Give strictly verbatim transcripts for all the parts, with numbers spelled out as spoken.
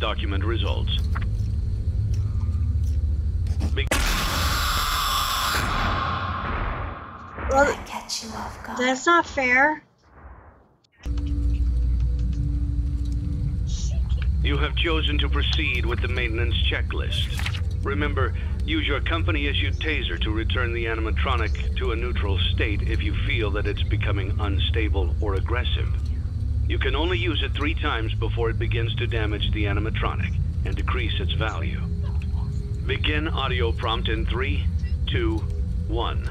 Document results. Be Well, Catch you off guard. that's not fair. You have chosen to proceed with the maintenance checklist. Remember, use your company-issued taser to return the animatronic to a neutral state if you feel that it's becoming unstable or aggressive. You can only use it three times before it begins to damage the animatronic and decrease its value. Begin audio prompt in three, two, one.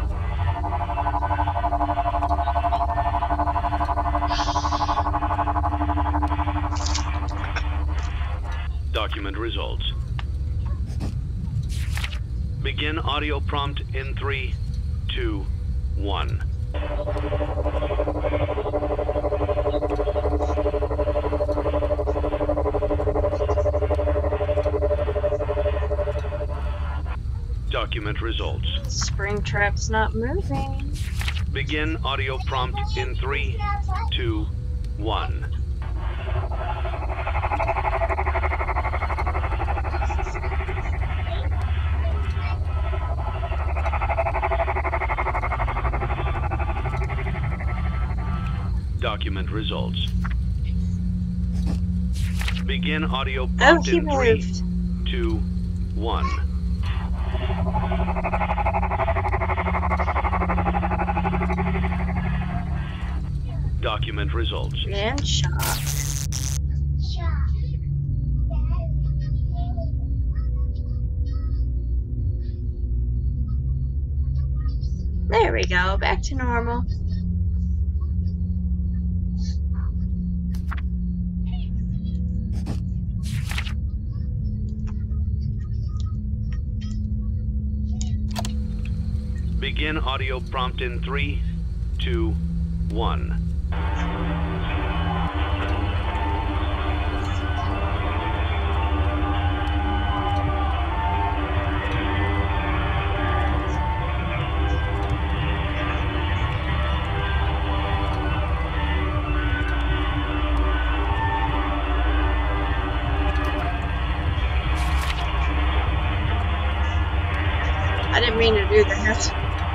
Document results. Begin audio prompt in three, two, one. Document results. Springtrap's not moving. Begin audio prompt in three, two, one. Document results. Begin audio Oh, prompt he in three, moved. two, one. Document results. And shot. There we go, back to normal. Begin audio prompt in three, two, one. I didn't mean to do that.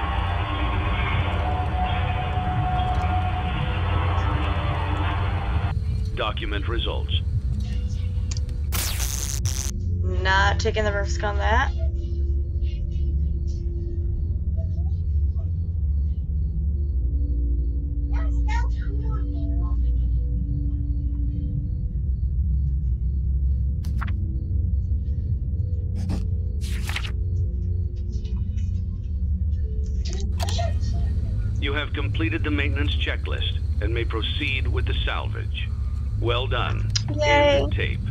Document results. Not taking the risk on that. You have completed the maintenance checklist and may proceed with the salvage. Well done. Yay. End the tape.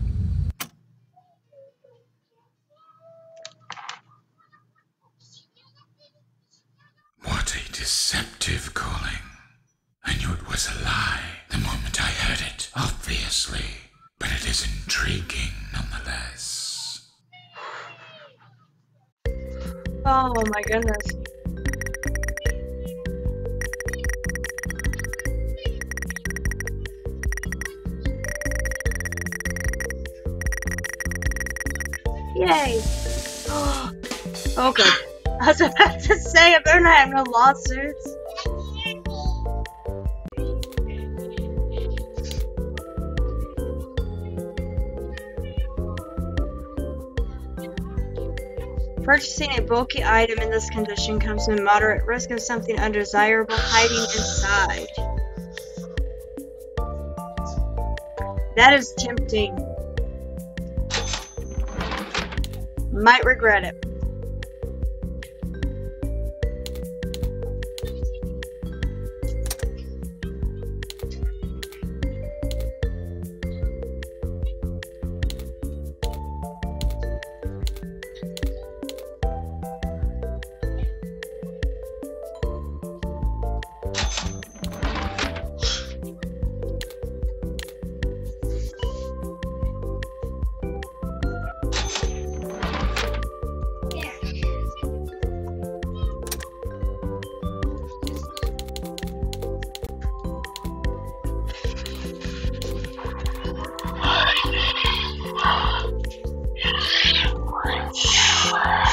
What a deceptive calling. I knew it was a lie the moment I heard it, obviously. But it is intriguing nonetheless. Oh my goodness. Yay! Oh, good. I was about to say, I better not have no lawsuits. Purchasing a bulky item in this condition comes with moderate risk of something undesirable hiding inside. That is tempting. Might regret it.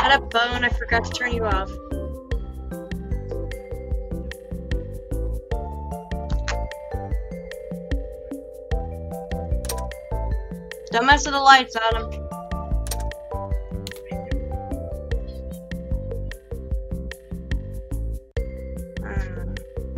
Shut up, Bone. I forgot to turn you off. Don't mess with the lights, Adam. Um.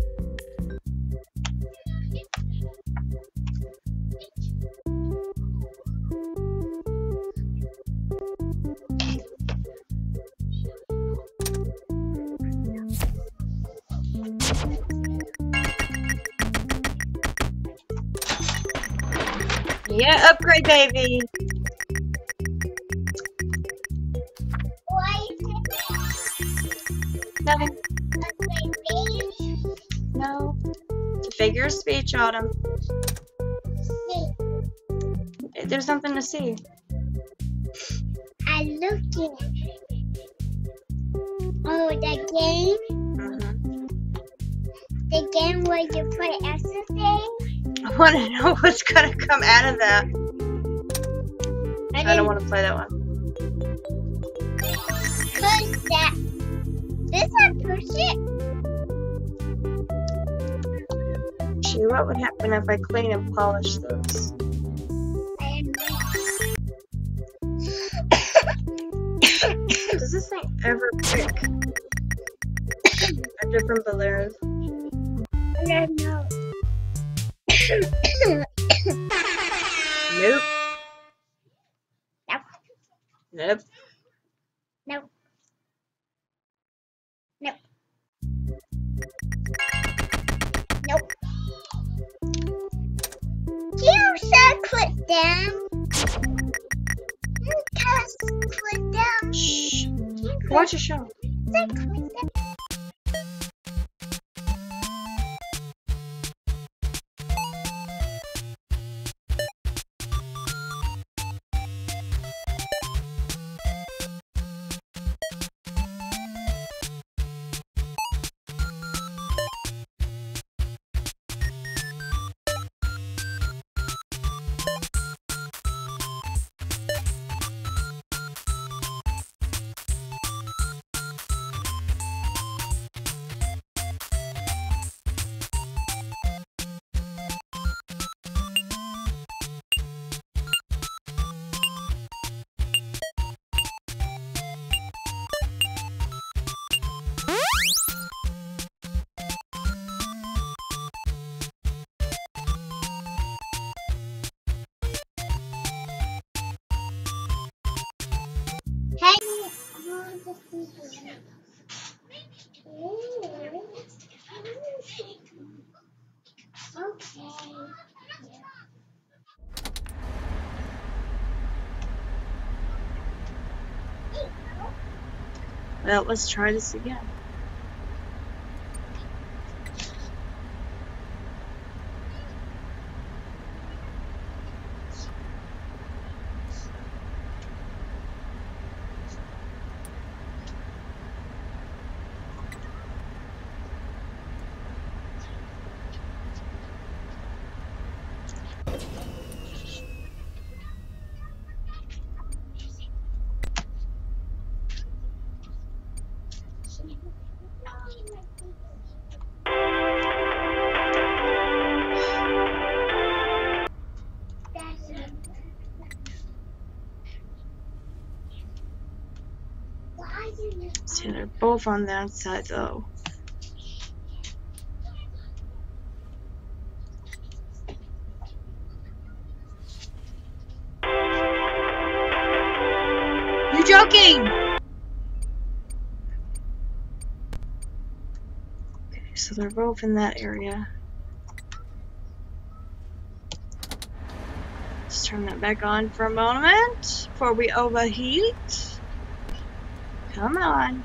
Yeah, upgrade, baby. Why is it Nothing. upgrade baby? No. It's a figure of speech, Autumn. See, There's something to see. I'm looking. Oh, the game? Mm-hmm. The game where you put everything? I want to know what's gonna come out of that. I, I don't want to play that one. Cause that. This I push it. Gee, what would happen if I clean and polish those? And Does this thing ever pick a different balloon? I don't know. Nope. Nope. Nope. Nope. Nope. Nope. You should click them. You just click them. Shh. You Watch a show. click them. Hey. Okay. Well, let's try this again. See, they're both on the outside though. You joking? Okay, so they're both in that area. Let's turn that back on for a moment before we overheat. Come on.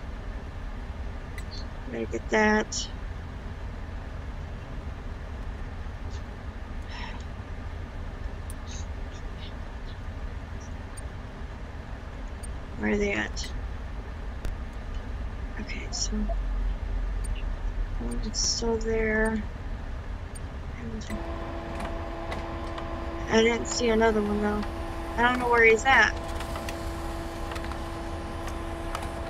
Gotta get that. Where are they at? Okay, so it's still there. I didn't see another one though. I don't know where he's at.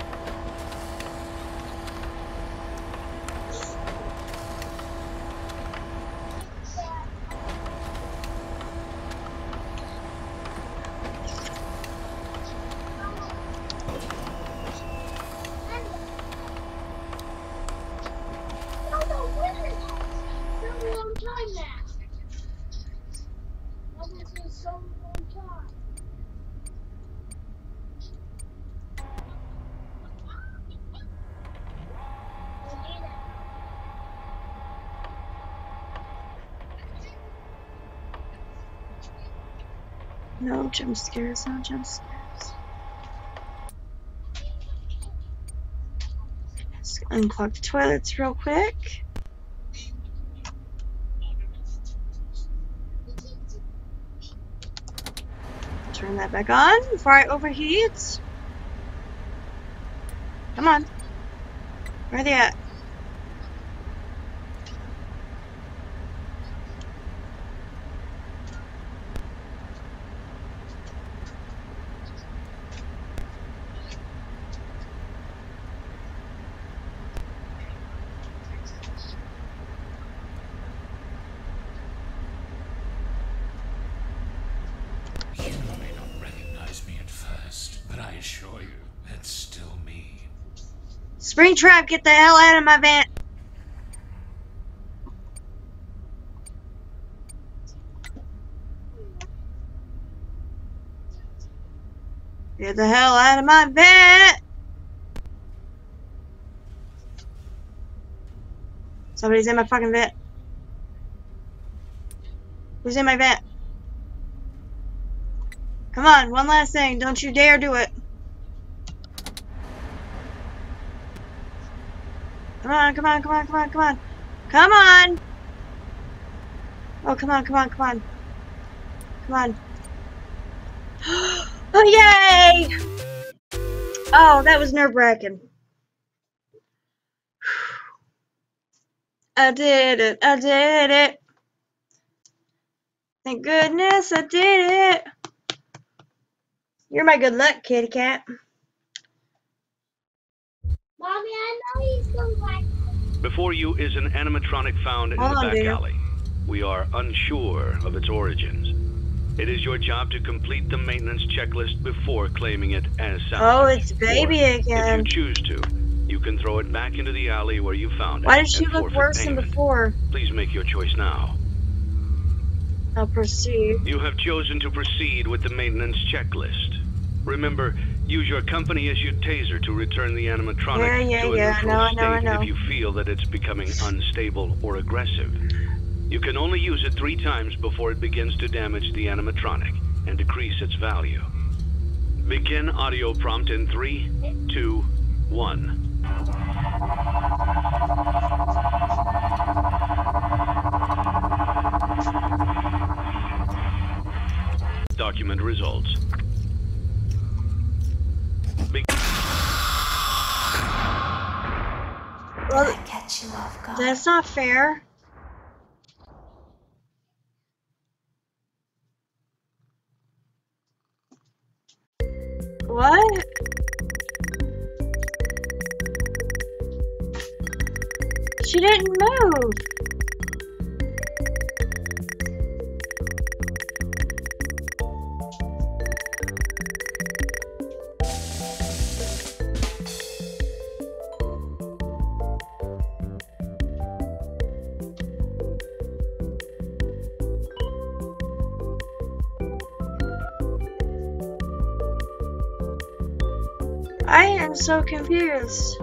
No jump scares, no jump scares. Let's unclog the toilets real quick. Turn that back on before I overheat. Come on. Where are they at? You may not recognize me at first, but I assure you, that's still me. Springtrap, get the hell out of my vent! Get the hell out of my vent! Somebody's in my fucking vent. Who's in my vent? Come on, one last thing. Don't you dare do it. Come on, come on, come on, come on, come on. Come on! Oh, come on, come on, come on. Come on. Oh, yay! Oh, that was nerve-wracking. I did it. I did it. Thank goodness I did it. You're my good luck, kitty cat. Mommy, I know he's going back. Before you is an animatronic found in Hold the on, back dude. alley. We are unsure of its origins. It is your job to complete the maintenance checklist before claiming it as salvage. Oh, it's baby Or, again. if you choose to, you can throw it back into the alley where you found it. Why does she and look forfeit worse than payment. before? Please make your choice now. I'll proceed. You have chosen to proceed with the maintenance checklist. Remember, use your company-issued taser to return the animatronic Yeah, yeah, to a yeah. neutral I know, I know, I state know. if you feel that it's becoming unstable or aggressive. You can only use it three times before it begins to damage the animatronic and decrease its value. Begin audio prompt in three, two, one. Document results. Be- Well, Catch you off guard. that's not fair. What? She didn't move. I am so confused.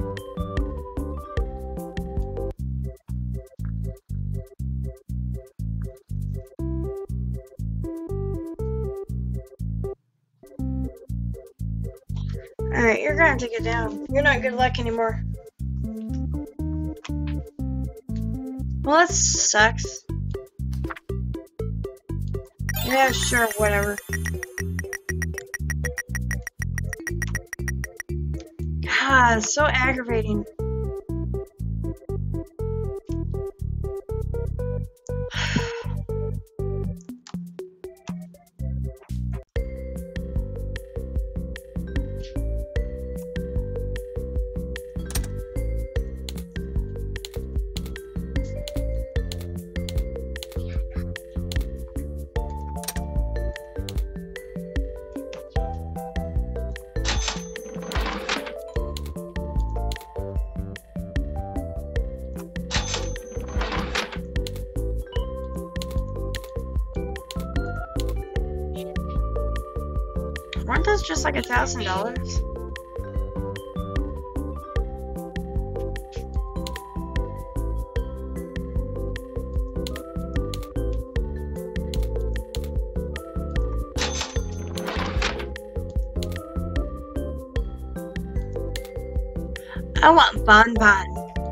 Alright, you're gonna take it down. You're not good luck anymore. Well, that sucks. Yeah, sure, whatever. God, it's so aggravating. Weren't those just like a thousand dollars? I want Bon Bon.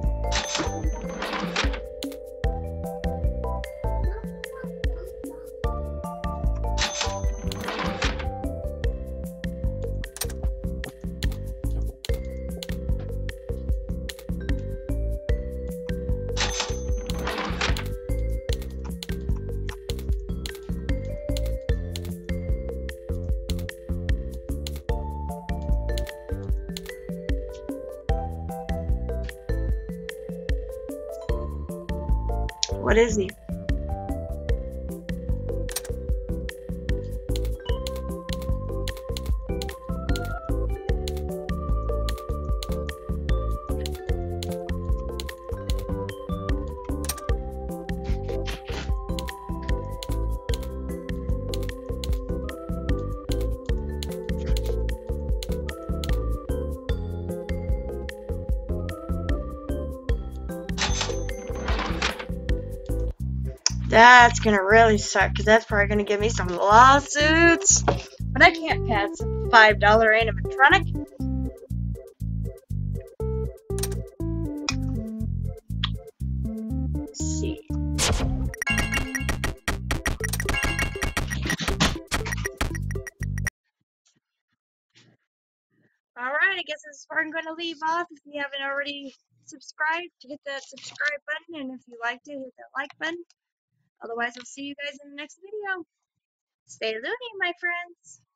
What is he? That's gonna really suck, because that's probably gonna give me some lawsuits. But I can't pass a five dollar animatronic. Let's see. Alright, I guess this is where I'm gonna leave off. If you haven't already subscribed, hit that subscribe button, and if you liked it, hit that like button. Otherwise, I'll see you guys in the next video. Stay loony, my friends.